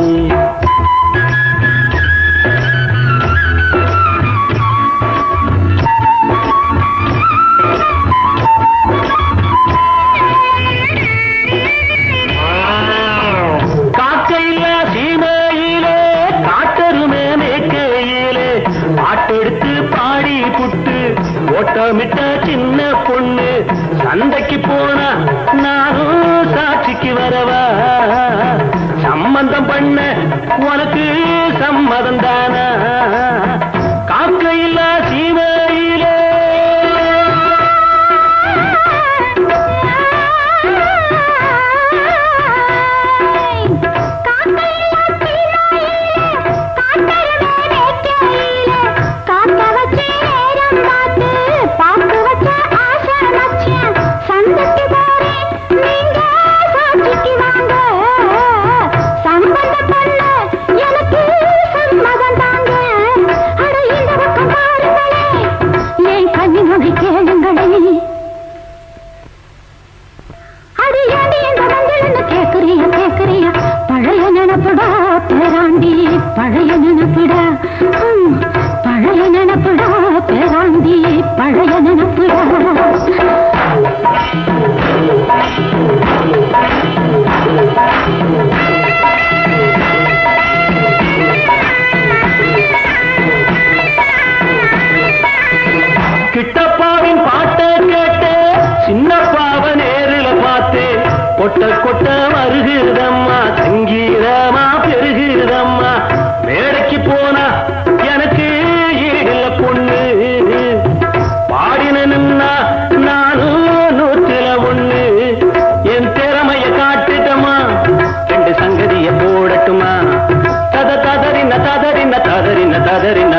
ஓட்டமிட்ட சின்ன பொண்ணு சந்தைக்கு போனா நானும் சாட்சிக்கு வரவா? சம்பந்தம் பண்ண உனக்கு சம்மதம் தானா? காக்கையில்லா சீமையிலே பழைய நினப்புடா பேராண்டி, பழைய நினப்புடா, பழைய நினப்புடா பேராண்டி, பழைய நினப்புடா. கிட்டப்பாவின் பாட்டை கேட்டு சின்னப்பாவ நேரில் பார்த்து கொட்ட கொட்ட வருகிறதம்மா, சங்கீதமா பெருகிறதம்மா. மேடைக்கு போனா எனக்கு ஈடில்ல பொண்ணு, பாடினா நானும் 101. என் திறமைய காட்டுட்டமா, 2 சங்கதிய போடட்டுமா? தத ததறின ததறின ததறின ததறின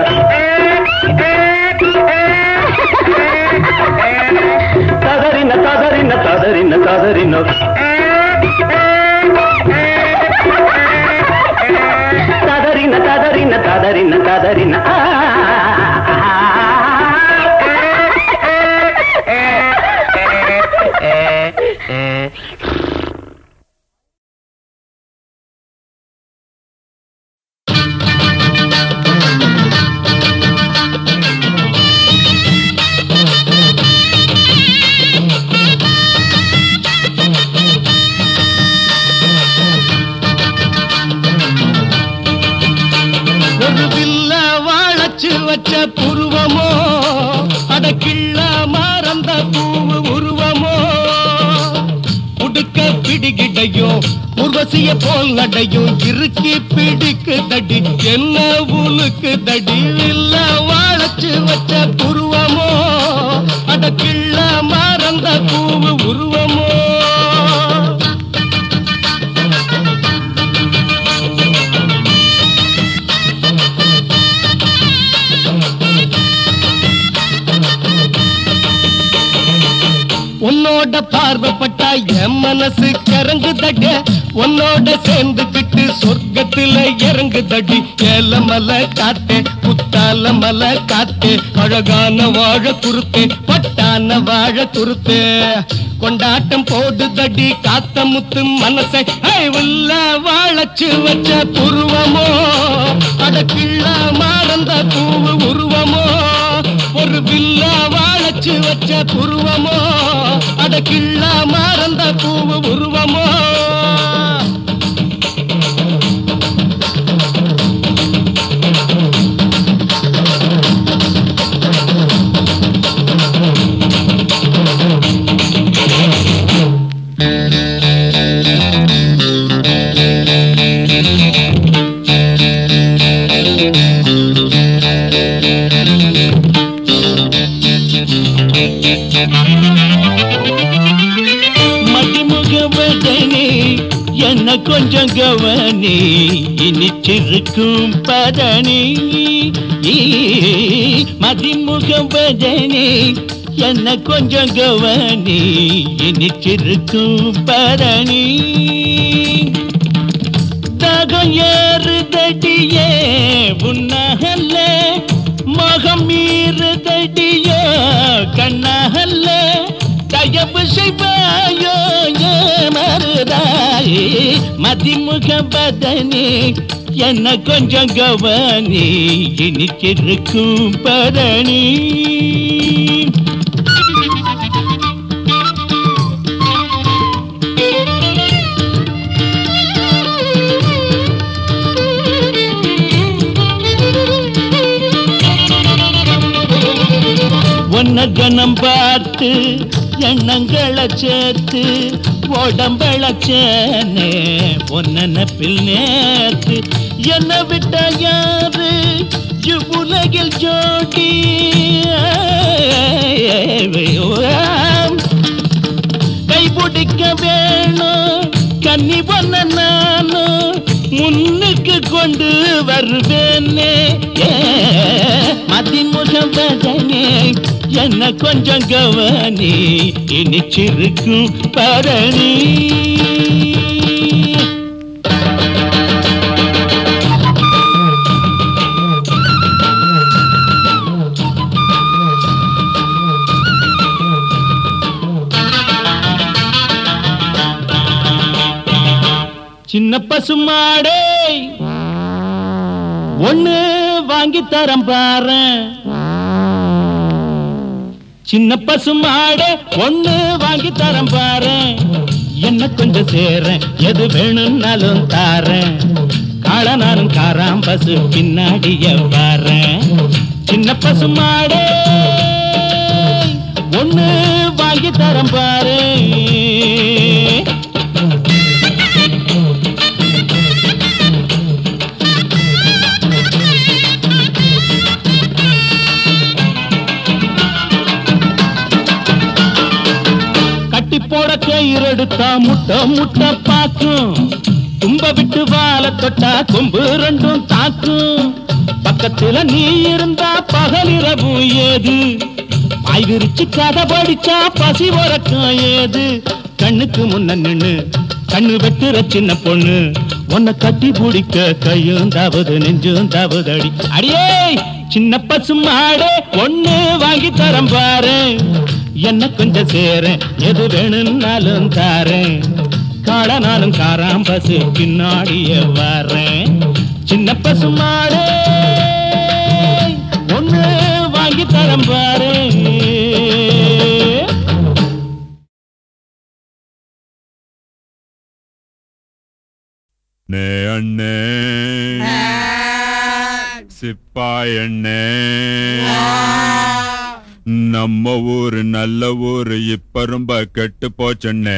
ததறின ததறின ததறின ததறின ததறின ததறின ததறின ததறின. வச்ச புருவமோ அடக்கிள்ள மறந்த பூவு உருவமோ, உடுக்க பிடிகிடையும் உர்வசிய போல் நடையும் இறுக்கி பிடிக்கு தடி, என்ன உலுக்கு தடி. இல்ல வாழச்சு வச்ச புருவமோ அடக்கிள்ள மறந்த பூவு உருவமோ. உன்னோட பார்வைப்பட்டா என் மனசு கரங்கு தட, உன்னோட சேர்ந்துக்கிட்டு சொர்க்கத்துல இறங்கு தடி. ஏல மலை காத்தே புத்தால மலை காத்தே, அழகான வாழ குறுத்தே பட்டான வாழ குறுத்தே. கொண்டாட்டம் போடு தடி காத்த முத்து மனசை, உள்ள வாழச்சு வச்ச புருவமோ அடக்கிள்ள மறந்த பூவு உருவமோ. ஒரு வில்ல வாழச்சு வச்ச புருவமோ அடக்கிள்ள மறந்த பூவு உருவமோ. கொஞ்சம் கவனி இனிச்சிருக்கும் பதனி மதிமுகம் பதனி என்ன கொஞ்சம் கவனி இனிச்சிருக்கும் பதனி தகம் ஏறுதடியே உன்னகல்ல மகம் மீறுதடியோ கண்ணகல்ல தயவு செய்வாயோ மருதாயே மதிமுக பதனி என்ன கொஞ்சம் கவனி இனிச்சிருக்கும் பதனி ஒன்ன கணம் பார்த்து எண்ணங்களை சேர்த்து உடம்பளச்சேனே ஒன்ன பில் நேர்த்து என்ன விட்ட யாரு உலகில் ஜோடி கைபிடிக்க வேணும் கன்னி பொன்ன நானும் முன்னுக்கு கொண்டு வருவேனே மதிமுகம் பதனே என்ன கொஞ்சம் கவனி இனிச்சிருக்கும் பரணி சின்ன பசுமாடே ஒண்ணு வாங்கி தரம் பாரு சின்ன பசுமாடே ஒண்ணு வாங்கி தரம் பாரு என்ன கொஞ்சம் சேரேன் எது வேணும்னாலும் தாரேன் காள நானும் காராம் பசு பின்னாடிய பாரேன் சின்ன பசுமாடே ஒண்ணு வாங்கி தரம் பாரு போட கயிறெடுத்தா முட்டை முட்டை பாக்கும் தும்ப விட்டு வாழ தொட்டா கொம்பு ரெண்டும் தாக்கும் பக்கத்துல நீ இருந்தா பகலிரவு ஏது வாய் விரிச்சு கதை படிச்சா பசி உறக்கம் ஏது கண்ணுக்கு முன்ன நின்னு கண்ணு வெட்டுற சின்ன பொண்ணு உன்னை கட்டி பிடிக்க கையும் தாவது நெஞ்சும் தாவது அடி அடியே சின்ன பசுமாடே ஒண்ணு வாங்கி தரம் பாரு என்ன கொஞ்சம் சேரேன் எது வேணும்னாலும் தாரேன் காள நானும் காராம் பசு பின்னாடிய வாரேன் சின்ன பசுமாடே ஒண்ணு வாங்கி தரம் பாரு அண்ணே சிப்பாய் அண்ணே நம்ம ஊரு நல்ல ஊரு இப்ப ரொம்ப கெட்டு போச்சண்ணே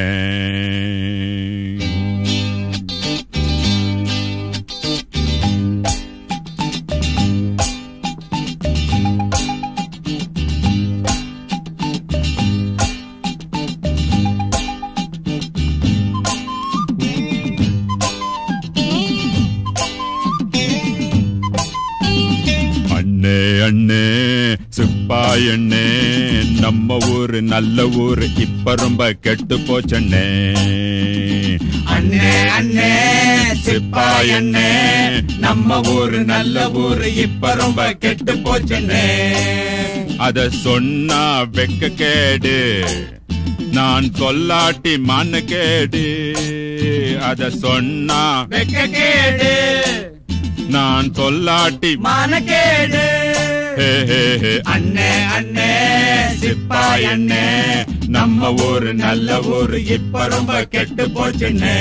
அண்ணே அண்ணே சிப்பாய் அண்ணே நம்ம ஊரு நல்ல ஊரு இப்ப ரொம்ப கெட்டு போச்சண்ணே அண்ணே அண்ணே சிப்பாய் அண்ணே நம்ம ஊரு நல்ல ஊரு இப்ப ரொம்ப கெட்டு போச்சண்ணே அத சொன்னா வெக்க கேடு நான் சொல்லாட்டி மண்ண கேடு அத சொன்னா வெக்க கேடு நான் சொல்லாட்டி மன கேடு அண்ணே அண்ணே சிப்பாய் அண்ணே நம்ம ஊரு நல்ல ஊரு இப்ப ரொம்ப கெட்டு போச்சுண்ணே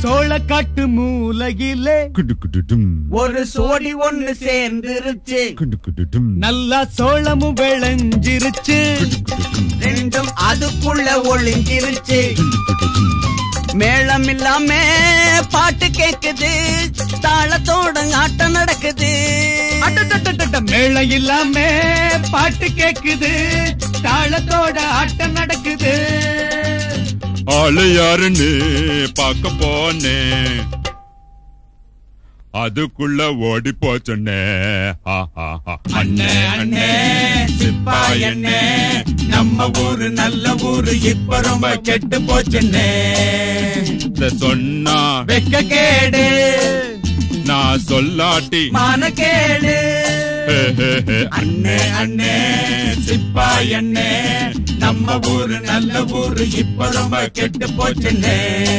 சோளக்காட்டு மூலையிலே ஒரு சோடி ஒண்ணு சேர்ந்துருச்சு. நல்லா சோளமும் விளைஞ்சிருச்சு. ரெண்டும் அதுக்குள்ள ஒளிஞ்சிருச்சு. மேளம் இல்லாம பாட்டு கேக்குது, தாளத்தோட ஆட்டம் நடக்குது. மேளம் இல்லாம பாட்டு கேக்குது, தாளத்தோட ஆட்டம் நடக்குது. ஆளு யாருன்னு பார்க்க போனே, அதுக்குள்ள ஓடி போச்சே. அண்ணே அண்ணே சிப்பாய் அண்ணே, நம்ம ஊரு நல்ல ஊரு இப்ப ரொம்ப கெட்டு போச்சுன்னே. சொன்னா வெக்க கேடு, நான் சொல்லாட்டி மான கேடு. அண்ணே அண்ணே சிப்பாய் அண்ணே, நம்ம ஊரு நல்ல ஊரு இப்ப ரொம்ப கெட்டு போச்சுன்னே.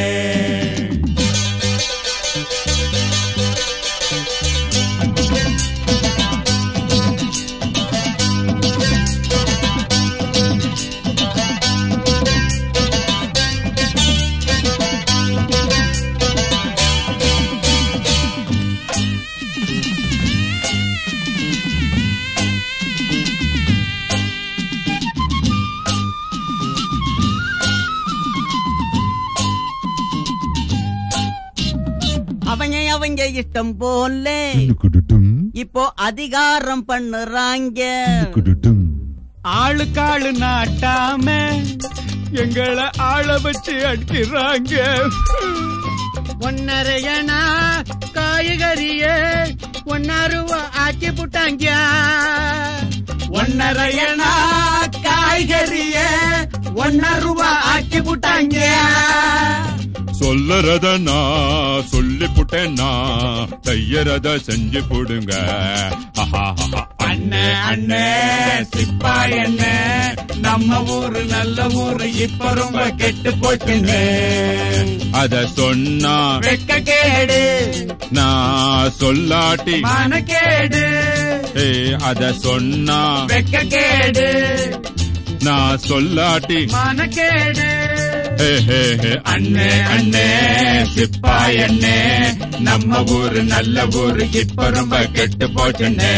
அவங்க இஷ்டம் போல இப்போ அதிகாரம் பண்ணுறாங்க. ஆளுக்காளு நாட்டாம எங்களை ஆள வச்சு அடிக்கிறாங்க. ஒன்னரையனா காய்கறிய 1 ரூபா ஆக்கி புட்டாங்க. ஒன்னரையனா காய்கறிய 1 ரூபா ஆக்கி புட்டாங்க. சொல்லறத நான் சொல்லி புட்டேன்னா, செய்யறத செஞ்சு போடுங்க. அண்ணே அண்ணே சிப்பாய் அண்ணே, நம்ம ஊரு நல்ல ஊரு இப்ப ரொம்ப கெட்டு போச்சுன்னு. அத சொன்னா வெக்க கேடு, நான் சொல்லாட்டி மான கேடு. அத சொன்னா வெக்க கேடு, நான் சொல்லாட்டி மான கேடு. அண்ணே அண்ணே சிப்பாய் அண்ணே, நம்ம ஊரு நல்ல ஊரு இப்ப ரொம்ப கெட்டு போச்சுன்னே.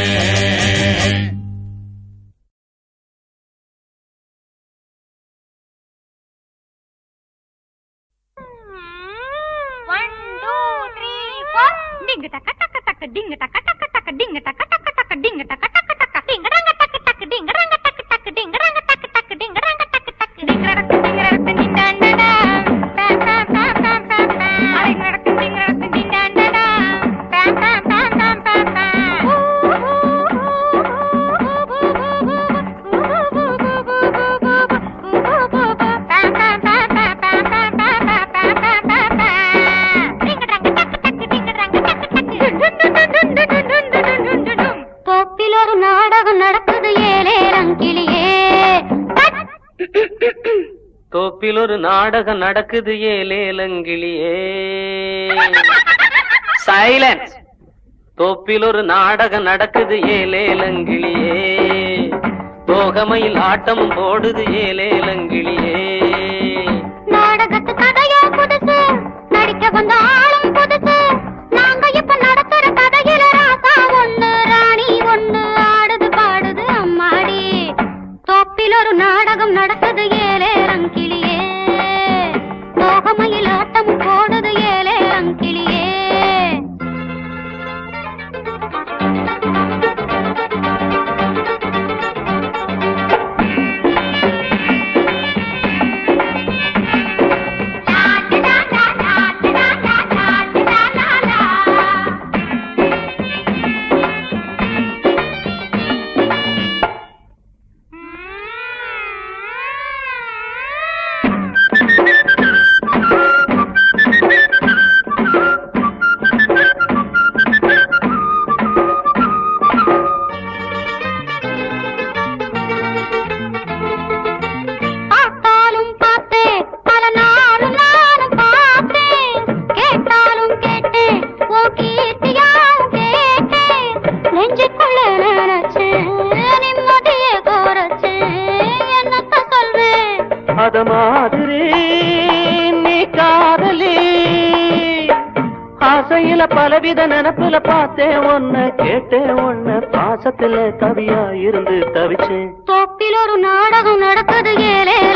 Ding taka taka taka ding taka taka taka ding taka taka taka ding taka taka taka ding ranga taka taka ding ranga taka taka ding ranga taka taka ding ranga taka taka ding ranga ding danda pa pa pa pa pa pa ai ranga ding danda pa pa pa pa pa pa தோப்பில் ஒரு நாடகம் நடக்குது ஏலேலங்கிளியே. தோப்பில் ஒரு நாடகம் நடக்குது ஏலேலங்கிளியே. சைலன்ஸ். தோப்பில் ஒரு நாடகம் நடக்குது ஏலேலங்கிளியே. தோகமையில் ஆட்டம் போடுது ஏலேலங்கிளியே. நாடகத்து கதையோ புதுசு, நடிக்க வந்த ஆளும் புதுசு. நாங்க இப்ப நடத்துற கதையில ராசா ஒண்ணு ராணி ஒண்ணு ஆடுது பாடுது அம்மாடி. தோப்பில் ஒரு நாடகம் நடக்குது ஏலேலங்கிளியே. தோகமையில் ஆட்டம் போடுது ஏலேலங்கிளியே. அத மாதிரி நீ காதலி ஆசையில பலவித நினப்புல பார்த்தேன் ஒன்னு கேட்டேன் ஒன்னு பாசத்துல கவியா இருந்து தவிச்சேன். தோப்பில் ஒரு நாடகம் நடக்குது ஏலே